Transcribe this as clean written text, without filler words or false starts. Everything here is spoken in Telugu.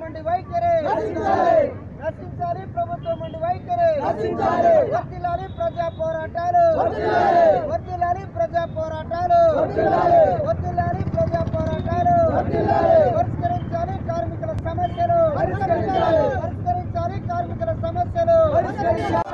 మండి వైఖరి నశించాలి, ప్రభుత్వం మండి వైఖరి వర్ధిల్లాలి, ప్రజా పోరాటాలు వర్ధిల్లాలి, ప్రజా పోరాటాలు వర్ధిల్లాలి, ప్రజా పోరాటాలు పరిష్కరించాలి కార్మికుల సమస్యలు పరిష్కరించాలి కార్మికుల సమస్యలు